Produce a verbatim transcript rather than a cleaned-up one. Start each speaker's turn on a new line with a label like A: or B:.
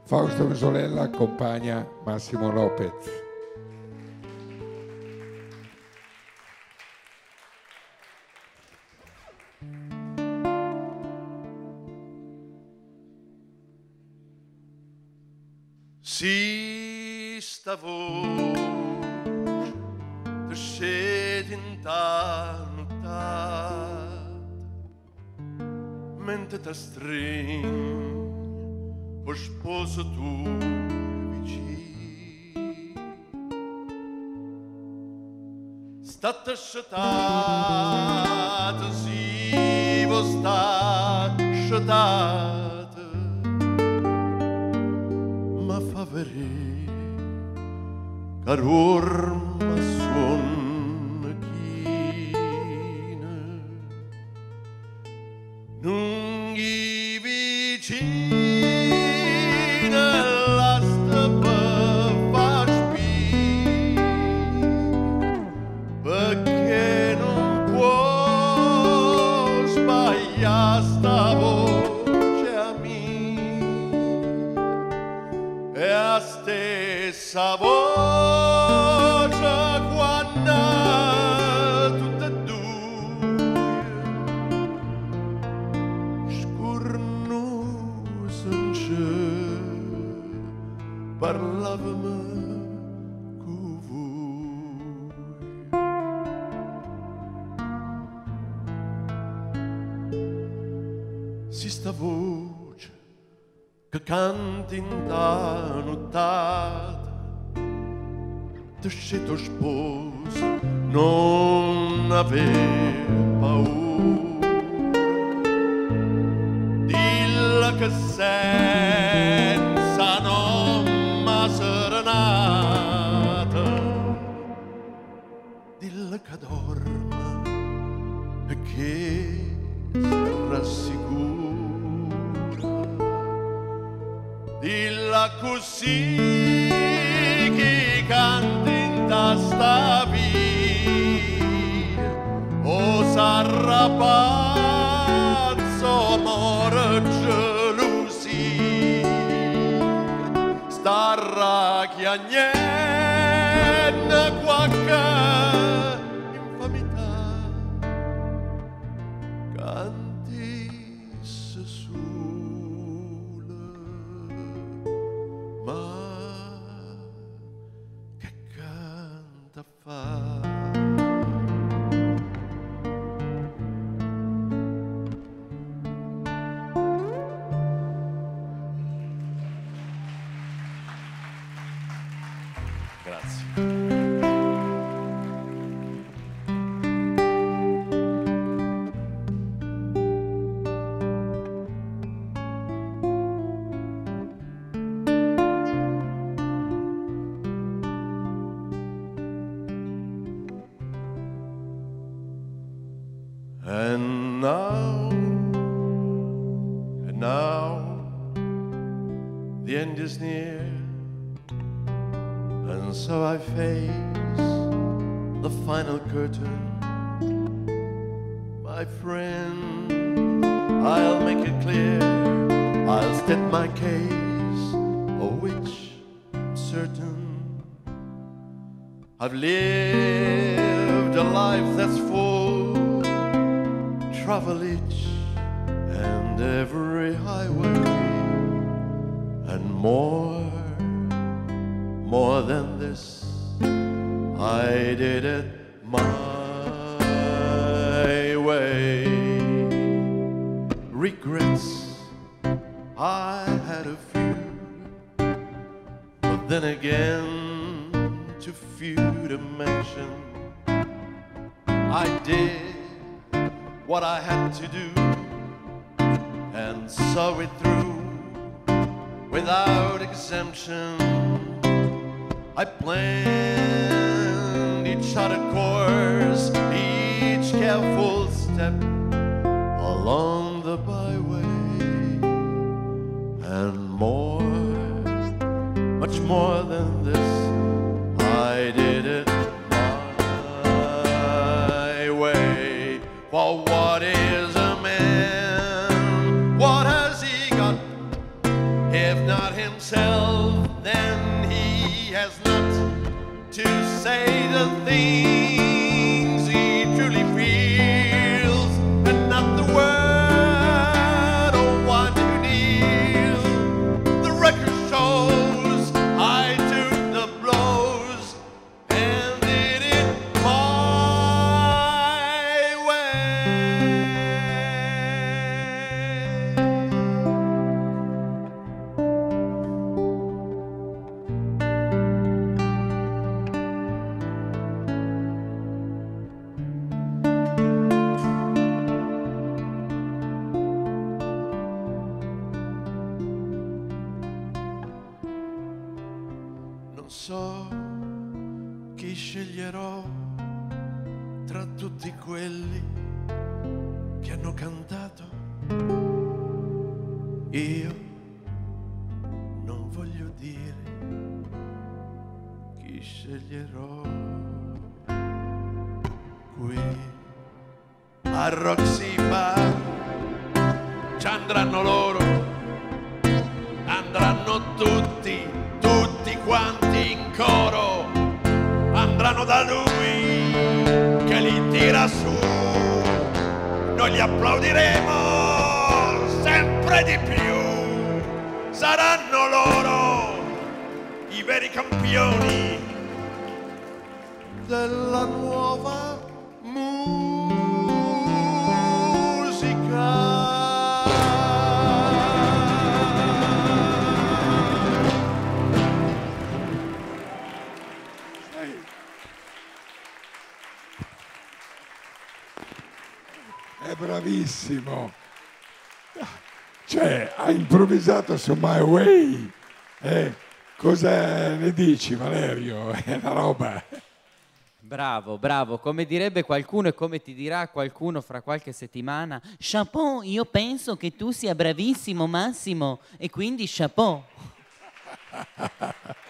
A: Fausto Mesolella accompagna Massimo Lopez.
B: Si sta voce ti scende in tanto mentre ti stringi o sposo tu vicino state scetate si vo sta scetate ma fa vedere che orma suona china non gli vicina la stappa fa spina perché non può sbagliare sta voce a me è la stessa voce quando tutte e due scorrono senza parlavamo con voi si sta voce che canti in ta nottata ti scelto sposo non aver paura dilla che senza nome serenata dilla che dorma e che si rassicura dilla così che canti in tasta via o s'arrapazzo amore gelosia sta racchiagnendo qualche infamità cantisse sola ma che canta fa And now, and now, the end is near, and so I face the final curtain. My friend, I'll make it clear, I'll state my case, of which I'm certain. I've lived a life that's full, travel each and every highway, and more, more than this, I did it my way. Regrets, I had a few, but then again, too few to mention. I did what I had to do and saw it through without exemption. I planned each other course, each careful step along the byway, and more, much more than this, I did it my way. For what is a man? What has he got if not himself? say the things he truly feels, and not the word or one to kneel. The record shows I took the blows and did it my way. Non so chi sceglierò tra tutti quelli che hanno cantato. Io non voglio dire chi sceglierò. Qui a Roxy Bar ci andranno loro, andranno tutti, tutti quanti in coro, andranno da lui che li tira su, noi li applaudiremo sempre di più, saranno loro i veri campioni della nuova musica.
A: È bravissimo. Cioè, ha improvvisato su My Way. Eh, cosa ne dici, Valerio? È una roba.
C: Bravo, bravo, come direbbe qualcuno e come ti dirà qualcuno fra qualche settimana, chapeau, io penso che tu sia bravissimo Massimo e quindi chapeau.